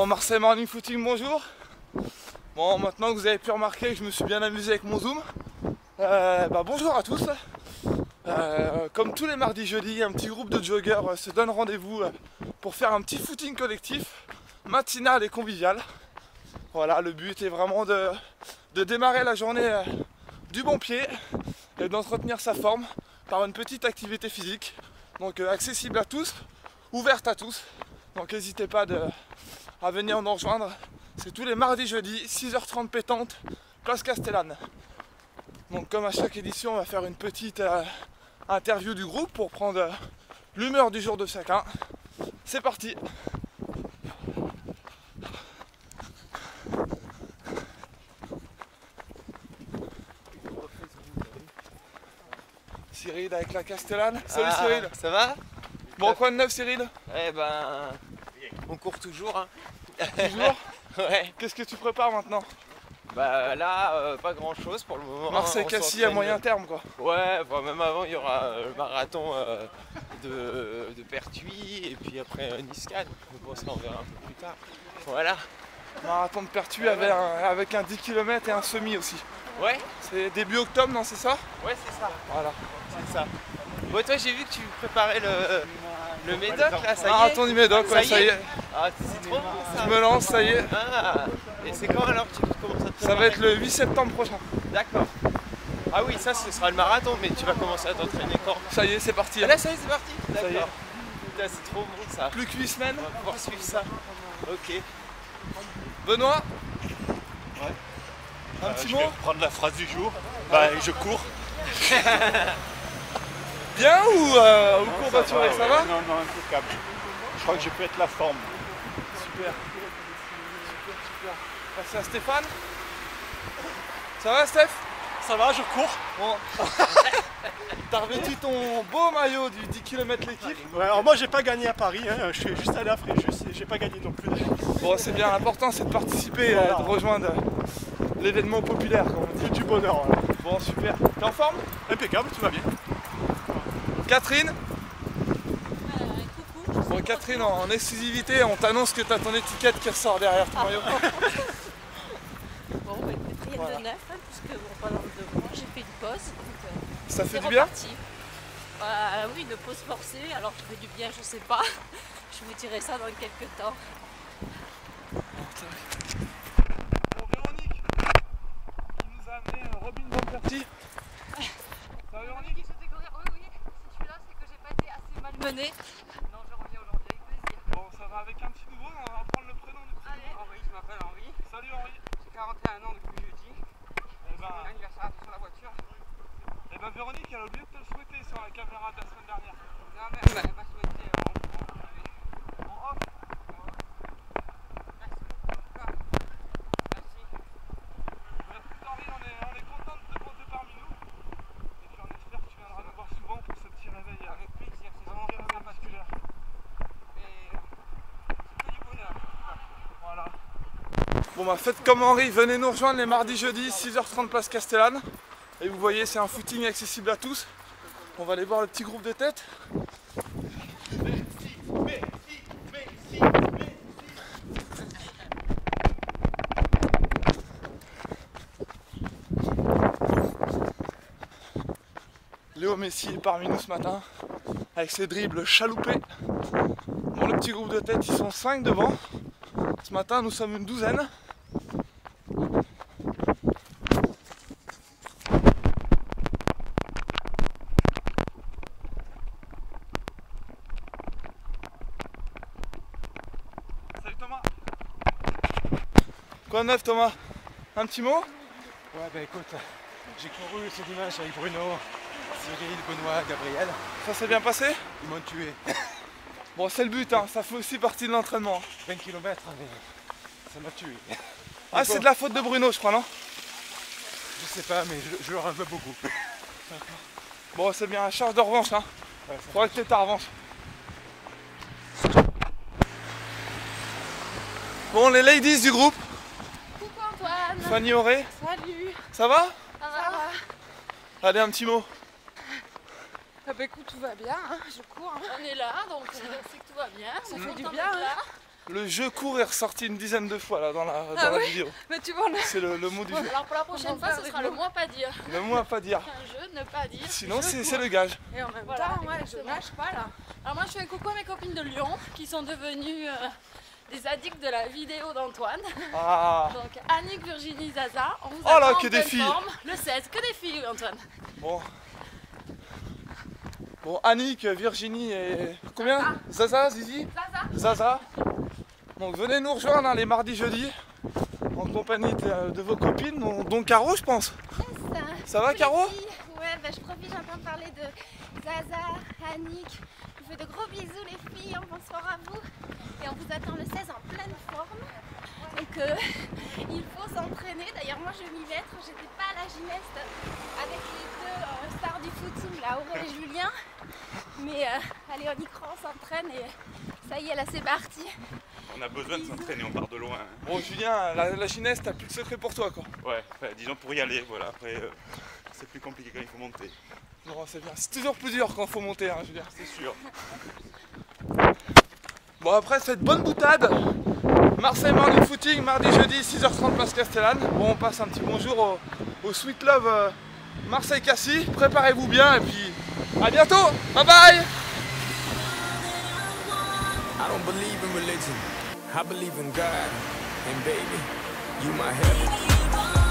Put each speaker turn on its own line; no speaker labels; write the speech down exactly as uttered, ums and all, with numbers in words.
Bon, Marseille Morning Footing, bonjour. Bon, maintenant que vous avez pu remarquer que je me suis bien amusé avec mon zoom, euh, bah, bonjour à tous. Euh, comme tous les mardis jeudis, un petit groupe de joggers se donne rendez-vous pour faire un petit footing collectif, matinal et convivial. Voilà, le but est vraiment de, de démarrer la journée euh, du bon pied et d'entretenir sa forme par une petite activité physique. Donc euh, accessible à tous, ouverte à tous. Donc n'hésitez pas de, à venir nous rejoindre. C'est tous les mardis jeudis, six heures trente pétante, place Castellane. Donc comme à chaque édition, on va faire une petite euh, interview du groupe pour prendre euh, l'humeur du jour de chacun. C'est parti. Cyril avec la Castellane. Salut
ah,
Cyril.
Ça va?
Bon, quoi de neuf Cyril?
Eh ben, on court toujours. Hein.
Toujours?
Ouais.
Qu'est-ce que tu prépares maintenant?
Bah là, euh, pas grand chose pour le moment.
Marseille-Cassis à moyen terme quoi.
Ouais, bah, même avant il y aura euh, le marathon euh, de, de Pertuis et puis après euh, Nice-Cannes. Bon, ça on verra un peu plus tard. Voilà.
Marathon de Pertuis avec un, avec un dix kilomètres et un semi aussi.
Ouais.
C'est début octobre, non, c'est ça?
Ouais, c'est ça.
Voilà.
C'est ça. Bon, toi j'ai vu que tu préparais le, le médoc là, ça y est.
Marathon du Médoc, ouais, ça y est.
Ah, c'est trop bon ça.
Je me lance, ça y est.
Ah, et c'est quand alors que tu commences à te préparer?
Ça va être le huit septembre prochain.
D'accord. Ah oui, ça ce sera le marathon, mais tu vas commencer à t'entraîner quand?
Ça y est, c'est parti.
Ah là, ça y est, c'est parti.
Ça y est.
D'accord. Putain, c'est trop bon ça.
Plus que huit semaines.
On va pouvoir suivre ça. Ok.
Benoît,
Ouais.
un
Euh,
petit
je
mot.
vais prendre la phrase du jour. Bah, je cours.
Bien ou, euh, ou
Non,
courbaturé, ça,
ouais,
va?
Non, non, impeccable. Je crois que je peux être la forme.
Super. Super, super. Merci à Stéphane. Ça va Steph?
Ça va, je cours.
Bon. T'as revêtu ton beau maillot du dix kilomètres l'équipe.
Ouais, alors moi j'ai pas gagné à Paris, hein. Je suis juste allé à Fréjus et j'ai pas gagné non plus.
Bon, c'est bien, l'important c'est de participer,
Voilà.
euh, de rejoindre l'événement populaire comme on dit.
C'est du bonheur. Voilà.
Bon, super. T'es en forme?
Impeccable, tout va bien.
Catherine?
Euh, coucou.
Bon, Catherine, en, en exclusivité, on t'annonce que t'as ton étiquette qui ressort derrière ton maillot.
Bon, bah, écoute, rien
Voilà.
de neuf, hein, puisque bon, pendant deux mois, j'ai fait une pause. Donc, euh,
Ça fait
c'est
du bien?
reparti. Euh, oui, une pause forcée. Alors, je fais du bien, je sais pas. Je vous dirai ça dans quelques temps.
Bon, Véronique, qui nous a amené euh, Robin Van Persie. Ça va Véronique?
Oui, oui, si je suis là, c'est que j'ai pas été assez mal menée. Non, je reviens aujourd'hui avec plaisir.
Bon, ça va avec un petit nouveau, on va prendre le prénom du petit
Allez.
nouveau.
Henri, je m'appelle Henri.
Salut Henri.
J'ai quarante et un ans depuis jeudi.
Eh ben,
Mon anniversaire sur la voiture.
eh ben Véronique, elle a oublié de te le souhaiter sur la caméra de la semaine dernière.
Non, mais elle m'avait pas souhaité. euh, en- en-
En off.
Merci beaucoup. en tout cas. Merci.
Bah, écoute, Henri, on est, on est content de te compter parmi nous. Et puis on espère que tu viendras nous voir souvent pour ce petit réveil. euh,
Avec plaisir, c'est
ce
vraiment
petit
très
réveil
sympathique.
musculaire.
Et c'est que du bonheur.
Voilà. Bon bah faites comme Henri, venez nous rejoindre les mardis jeudis, six heures trente place Castellane. Et vous voyez c'est un footing accessible à tous. On va aller voir le petit groupe de tête. Léo Messi est parmi nous ce matin avec ses dribbles chaloupés. Bon, le petit groupe de tête, ils sont cinq devant. Ce matin, nous sommes une douzaine. Salut Thomas. Quoi de neuf Thomas? Un petit mot?
Ouais, bah écoute, j'ai couru ce dimanche avec Bruno, Cyril, Benoît, Gabriel.
Ça s'est bien passé?
Ils m'ont tué.
Bon, c'est le but, hein. Ça fait aussi partie de l'entraînement.
vingt kilomètres, mais ça m'a tué.
Ah, c'est de la faute de Bruno, je crois, non?
Je sais pas, mais je, je leur en veux beaucoup.
Bon, c'est bien, charge de revanche, hein.
Ouais, ça
Faudrait que t'aies ta revanche. Bon, les ladies du groupe,
Coucou Antoine.
Fanny Auré,
Salut.
ça va?
Ça va?
Allez, un petit mot.
Ah bah écoute, tout va bien, hein. Je cours. Hein.
On est là, donc euh, c'est que tout va bien.
Ça
On est
fait du
content
bien,
d'être là.
Le jeu court est ressorti une dizaine de fois là dans la, dans
Ah
la
oui
vidéo.
Mais tu vois, on a...
C'est le, le mot du jeu.
Alors pour la prochaine fois, ce sera le moins pas dire.
Le mot à pas dire.
Un jeu, ne pas dire.
Sinon,
je
c'est
cours.
c'est le gage.
Et en même voilà, temps, moi, je nage pas là. Alors moi, je fais un coucou à mes copines de Lyon qui sont devenues euh, des addicts de la vidéo d'Antoine.
Ah.
Donc Annick, Virginie, Zaza, on vous
Oh là,
attend
que
en
des
pleine
filles.
forme. Le seize, que des filles, Antoine.
Bon. Bon, Annick, Virginie et. Combien Zaza, Zizi
Zaza.
Zaza. Donc venez nous rejoindre hein, les mardis, jeudis. En compagnie de, de vos copines, dont, dont Caro, je pense.
Yes.
Ça va,
Tous les
Caro?
filles. Ouais, bah, je profite, j'entends parler de Zaza, Annick. Je vous fais de gros bisous les filles, bonsoir à vous. Et on vous attend le seize en pleine forme. Donc euh, il faut s'entraîner. D'ailleurs moi je vais m'y mettre. J'étais pas à la gymnaste avec les deux euh, stars du footing, là, Aurélien et Julien. Mais euh, allez, on y croit, on s'entraîne et ça y est, là c'est parti.
On a besoin de s'entraîner, on part de loin.
Bon, Julien, la, la gymnaste, t'as plus de secret pour toi, quoi.
Ouais, enfin, disons pour y aller, voilà. Après, euh, c'est plus compliqué quand il faut monter.
Non, c'est bien. C'est toujours plus dur quand faut monter, hein, Julien.
C'est sûr.
Bon, après cette bonne boutade, Marseille Morning Footing, mardi, jeudi, six heures trente, place Castellane. Bon, on passe un petit bonjour au, au Sweet Love euh, Marseille-Cassis. Préparez-vous bien et puis à bientôt. Bye bye.
I don't believe in religion, I believe in God, and baby, you my heaven.